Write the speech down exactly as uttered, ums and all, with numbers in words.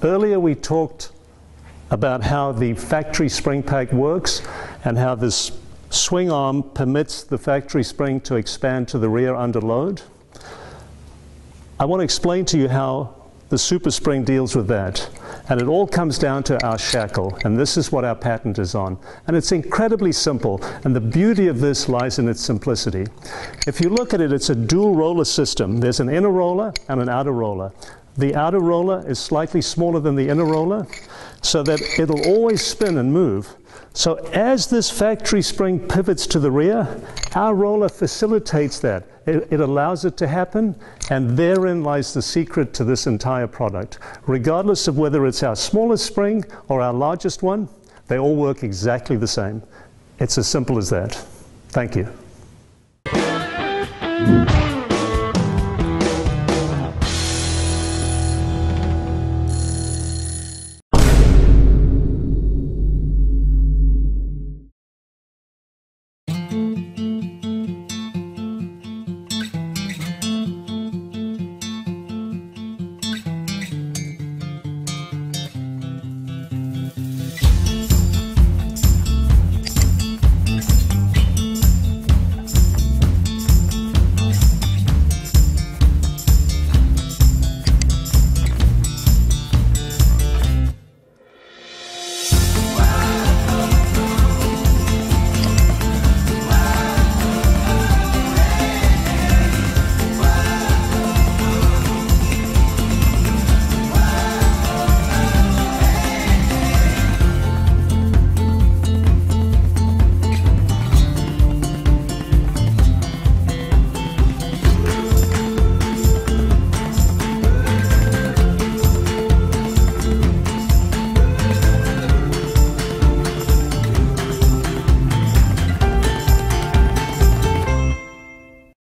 Earlier we talked about how the factory spring pack works and how this swing arm permits the factory spring to expand to the rear under load. I want to explain to you how the SuperSpring deals with that. And it all comes down to our shackle, and this is what our patent is on. And it's incredibly simple, and the beauty of this lies in its simplicity. If you look at it, it's a dual roller system. There's an inner roller and an outer roller. The outer roller is slightly smaller than the inner roller, so that it'll always spin and move. So as this factory spring pivots to the rear, our roller facilitates that. It, it allows it to happen, and therein lies the secret to this entire product. Regardless of whether it's our smallest spring or our largest one, they all work exactly the same. It's as simple as that. Thank you.